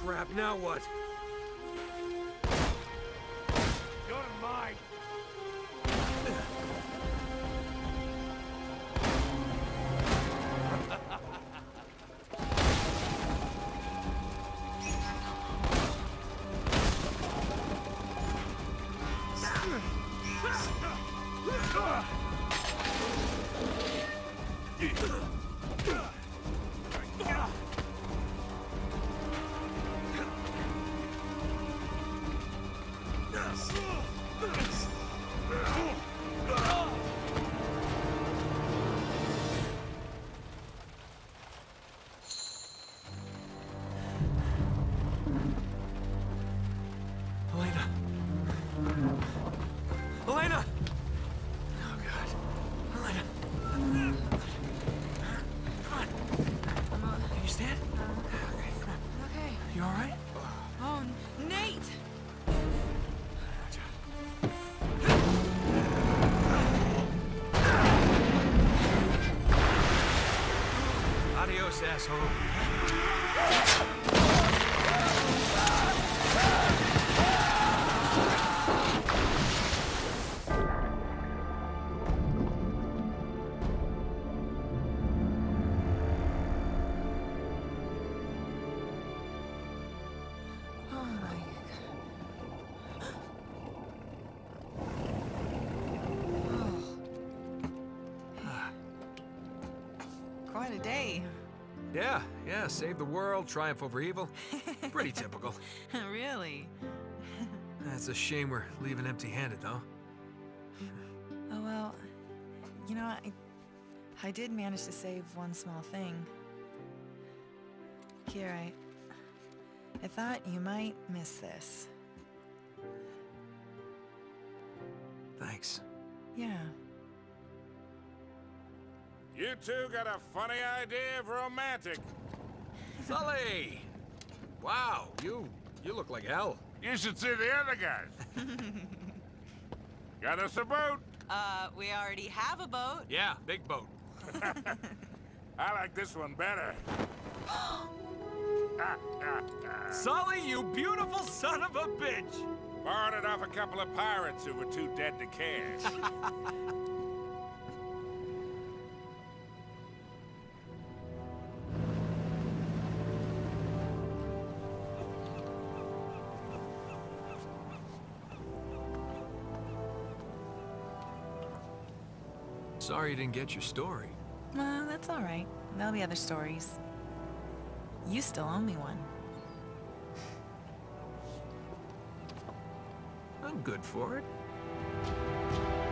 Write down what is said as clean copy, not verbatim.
crap, now what? You're mine! Elena! Elena! Oh, God. Elena! Come on. Can you stand? Okay, come on. Okay. You all right? Oh, Nate! Adios, asshole. Oh my God. Quite a day. Yeah, save the world, triumph over evil. Pretty typical. Really? It's a shame we're leaving empty-handed, though. Oh, well, you know, I did manage to save one small thing. Here, I thought you might miss this. Thanks. Yeah. You two got a funny idea of romantic. Sully! Wow, you look like hell. You should see the other guys. Got us a boat. We already have a boat. Yeah, big boat. I like this one better. Sully, you beautiful son of a bitch! Borrowed it off a couple of pirates who were too dead to care. Sorry you didn't get your story. Well, that's all right. There'll be other stories. You still owe me one. I'm good for it.